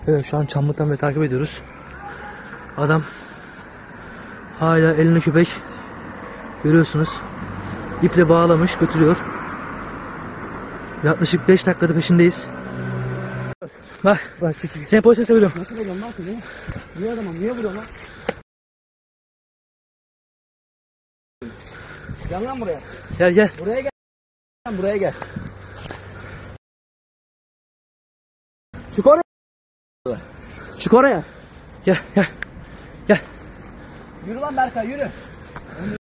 Evet, şu an Çamlık'tan beri takip ediyoruz. Adam hala elini köpek. Görüyorsunuz. İple bağlamış götürüyor. Yaklaşık 5 dakikada peşindeyiz. Bak seni polise seviyorum. Nasıl vuruyorsun lan seni? Niye adamım? Niye vuruyorsun lan? Gel lan buraya. Gel. Buraya gel. Buraya gel. Çık oraya. Çık oraya. Gel. Yürü lan Berkay yürü.